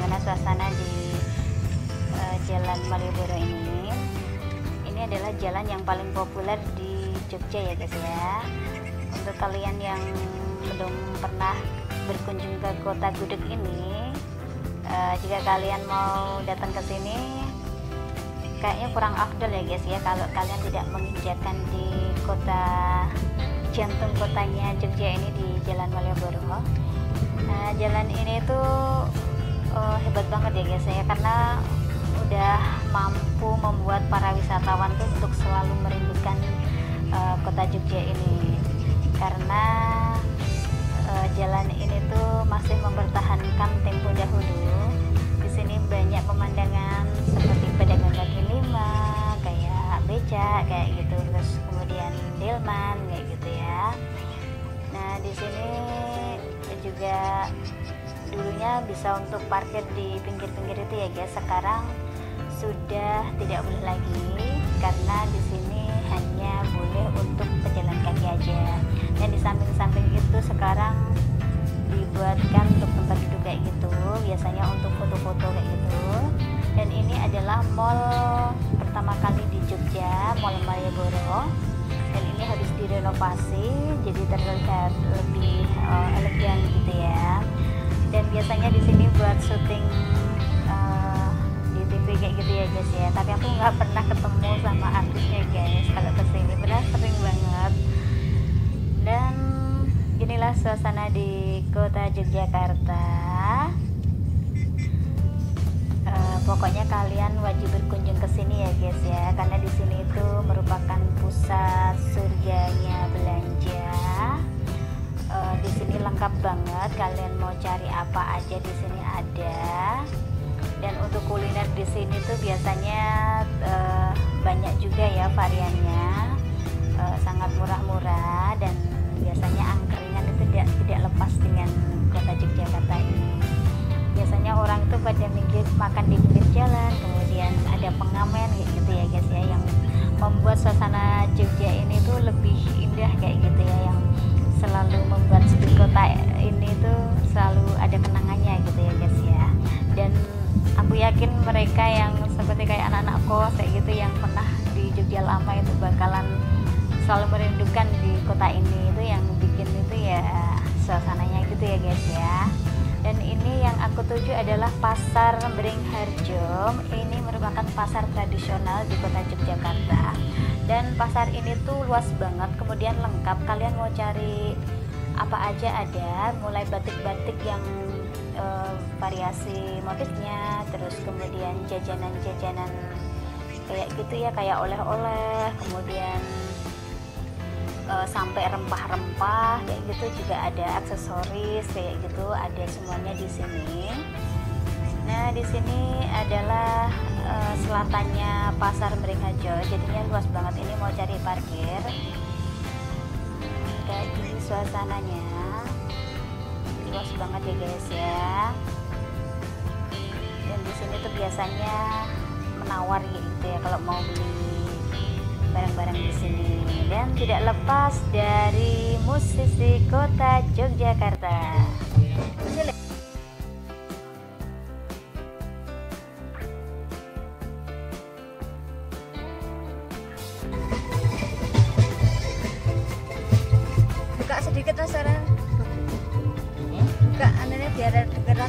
bagaimana suasana di Jalan Malioboro ini. Ini adalah jalan yang paling populer di Jogja ya guys ya. Untuk kalian yang belum pernah berkunjung ke kota Gudeg ini, jika kalian mau datang ke sini kayaknya kurang afdol ya guys ya kalau kalian tidak menginjakan di kota jantung kotanya Jogja ini di Jalan Malioboro. Jalan ini tuh hebat banget ya guys ya, karena udah mampu membuat para wisatawan tuh untuk selalu merindukan kota Jogja ini, karena jalan ini tuh masih mempertahankan tempo dahulu. Di sini banyak pemandangan seperti pedagang kaki lima, kayak becak kayak gitu, terus kemudian delman kayak gitu ya. Nah di sini juga dulunya bisa untuk parkir di pinggir-pinggir itu ya guys. Sekarang sudah tidak boleh lagi, karena di sini hanya boleh untuk pejalan kaki aja. Dan di samping-samping itu sekarang dibuatkan untuk tempat duduk kayak gitu, biasanya untuk foto-foto kayak gitu. Dan ini adalah mall pertama kali di Jogja, Mall Malioboro. Dan ini habis direnovasi jadi terlihat lebih elegan gitu ya. Dan biasanya di sini buat syuting di TV kayak gitu ya guys ya. Tapi aku nggak pernah ketemu sama artisnya guys kalau kesini, padahal sering banget. Dan inilah suasana di kota Yogyakarta. Pokoknya kalian wajib berkunjung ke sini ya guys ya, karena di sini itu merupakan pusat surganya belanja. Di sini lengkap banget, kalian mau cari apa aja di sini ada. Dan untuk kuliner di sini tuh biasanya banyak juga ya variannya, sangat murah-murah, dan biasanya angkringan itu tidak lepas dengan kota Yogyakarta ini. Biasanya orang itu pada makan di pinggir jalan, kemudian ada pengamen kayak gitu ya guys ya, yang membuat suasana Jogja ini tuh lebih indah kayak gitu ya, yang selalu membuat kota ini tuh selalu ada kenangannya gitu ya guys ya. Dan aku yakin mereka yang seperti kayak anak-anak kos kayak gitu yang pernah di Jogja lama itu bakalan selalu merindukan di kota ini. Itu yang bikin itu ya suasananya gitu ya guys ya. Dan ini yang aku tuju adalah Pasar Beringharjo. Ini merupakan pasar tradisional di kota Yogyakarta. Dan pasar ini tuh luas banget, kemudian lengkap. Kalian mau cari apa aja ada, mulai batik-batik yang variasi motifnya, terus kemudian jajanan-jajanan kayak gitu ya, kayak oleh-oleh, kemudian sampai rempah-rempah kayak gitu juga ada, aksesoris kayak gitu ada semuanya di sini. Nah di sini adalah selatannya Pasar Beringharjo, jadinya luas banget. Ini mau cari parkir kayak gini suasananya, luas banget ya guys ya. Dan di sini tuh biasanya menawar gitu ya kalau mau beli barang-barang di sini. Dan tidak lepas dari musisi kota Yogyakarta. Buka sedikit mas Sarah. Buka anehnya biar dengeran.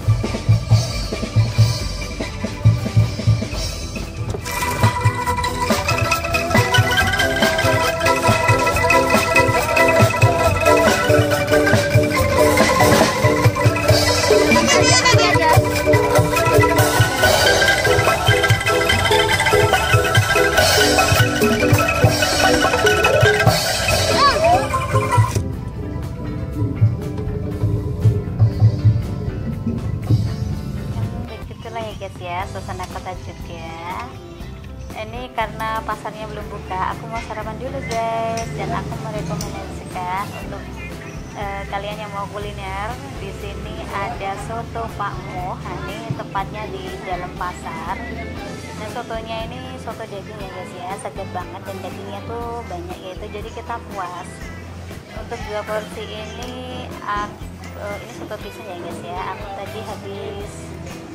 Suasana kota Jogja ini, karena pasarnya belum buka, aku mau sarapan dulu guys. Dan aku merekomendasikan untuk kalian yang mau kuliner, di sini ada soto Pak Mo. Ini tepatnya di dalam pasar. Nah sotonya ini soto daging ya guys ya, segar banget, dan dagingnya tuh banyak yaitu, jadi kita puas. Untuk 2 porsi ini soto pisang ya guys ya, aku tadi habis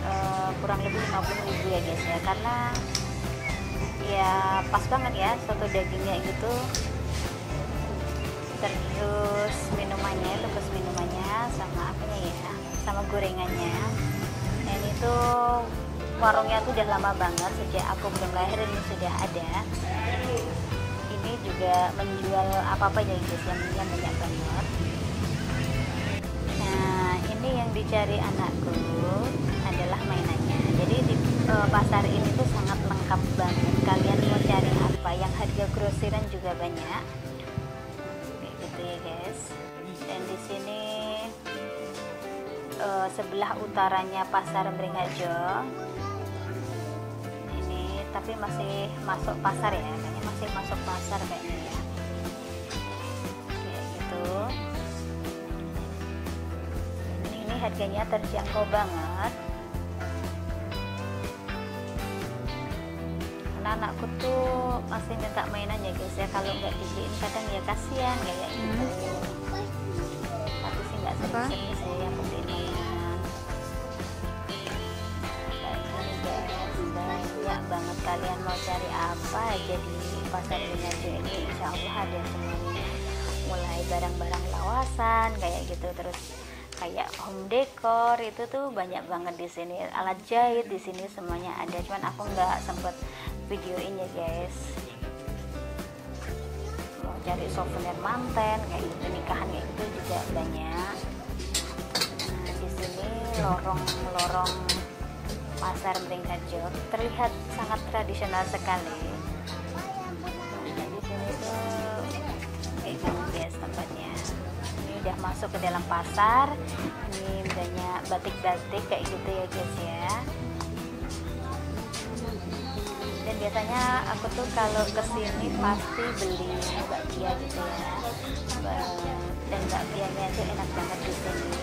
kurang lebih 50.000 ya guys ya, karena ya pas banget ya soto dagingnya gitu. Terus minumannya itu, terus minumannya sama apanya ya, sama gorengannya. Nah ini tuh warungnya tuh udah lama banget, sejak aku belum lahir ini sudah ada. Ini juga menjual apa-apa ya guys, yang banyak banget. Nah ini yang dicari anakku adalah mainannya. Jadi di pasar ini tuh sangat lengkap banget. Kalian mau cari apa yang harga grosiran juga banyak kayak gitu ya guys. Dan di sini sebelah utaranya pasar Beringharjo ini, tapi masih masuk pasar ya, kayaknya masih masuk pasar kayaknya ya, kayak gitu. Ini harganya terjangkau banget. Anakku tuh masih minta mainan ya guys ya, kalau nggak dibeliin kadang ya kasihan kayak gitu. Tapi sih nggak sering sih yang beliin mainan. Kayak gini guys, banyak banget. Kalian mau cari apa aja di pasar Beringharjo ini, insya Allah ada semuanya. Mulai barang-barang lawasan kayak gitu, terus kayak home decor itu tuh banyak banget di sini. Alat jahit di sini semuanya ada, cuman aku nggak sempet videoin ya guys. Mau cari souvenir manten kayak gitu, nikahan kayak gitu juga banyak. Nah di sini lorong pasar Beringharjo terlihat sangat tradisional sekali. Nah di sini tuh kayak gitu guys tempatnya. Ini udah masuk ke dalam pasar. Ini banyak batik-batik kayak gitu ya guys ya. Dan biasanya aku tuh kalau kesini pasti beli bakpia gitu ya, dan bakpianya itu enak banget di sini.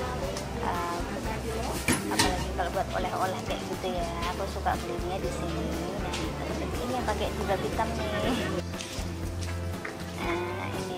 Apalagi kalau buat oleh-oleh kayak gitu ya, aku suka belinya di sini. Nah ini yang pakai jilbab hitam nih. Nah ini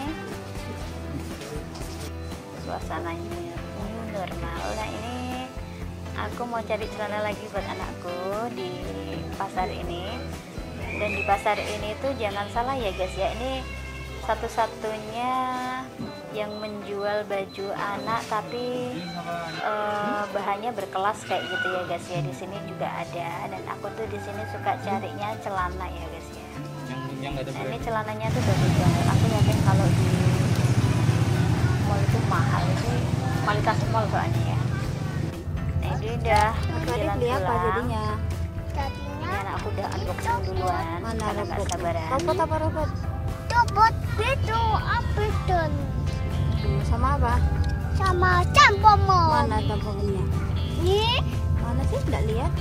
suasananya new normal. Nah ini aku mau cari celana lagi buat anakku di pasar ini. Dan di pasar ini tuh jangan salah ya guys ya, ini satu-satunya yang menjual baju anak tapi bahannya berkelas kayak gitu ya guys ya. Di sini juga ada, dan aku tuh di sini suka carinya celana ya guys ya. Nah, ini celananya tuh bagus banget. Aku yakin kalau di mall itu mahal, itu kualitas mall soalnya ya. Nah ini udah jalan pulang. jadinya? Ini anak aku udah unboxing duluan. Mana karena nggak robot? sabaran. Robot apa robot? Robot itu apa tuh? Sama apa? Sama campomon. Mana tampongannya? Ini Mana sih? Nggak lihat.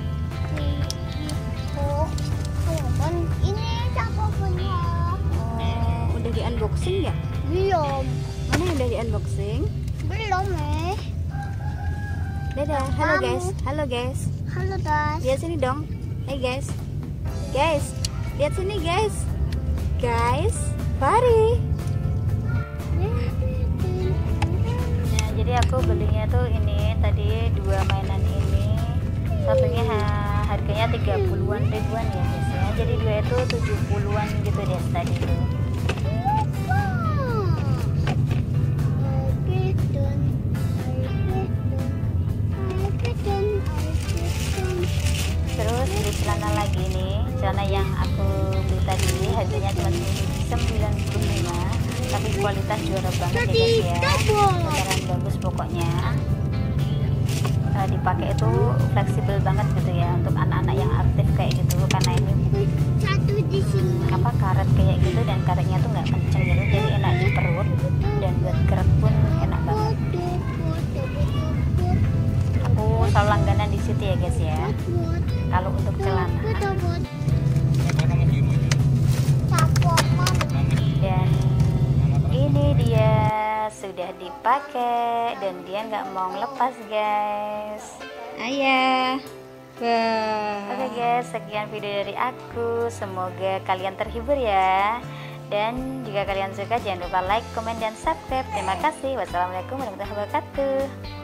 oh, campomon. Ini campomonnya. Oh, udah di unboxing ya? Belum, Mana yang udah di unboxing? belum Dadah. Halo guys. Halo guys. Halo guys. Lihat sini dong. Hey guys. Guys, lihat sini guys. Guys, Fari. Nah, jadi aku belinya tuh ini tadi dua mainan ini. Satunya harganya 30-an ribuan ya guys ya. Jadi dua itu 70-an gitu deh tadi tuh. Terus beli celana lagi nih, celana yang aku beli tadi harganya cuma 95, tapi kualitas juara banget ya guys ya, beneran bagus pokoknya. Dipakai itu fleksibel banget gitu ya untuk anak-anak yang aktif kayak gitu, karena ini Satu di sini. apa karet kayak gitu, dan karetnya tuh nggak kenceng gitu, jadi enak di perut dan buat gerak pun enak banget. Aku selalu langganan di situ ya guys ya. Kalau untuk celana, dan ini dia sudah dipakai dan dia nggak mau lepas guys. Ayah. Wah. Oke guys, sekian video dari aku. Semoga kalian terhibur ya. Dan jika kalian suka jangan lupa like, komen, dan subscribe. Terima kasih. Wassalamualaikum warahmatullahi wabarakatuh.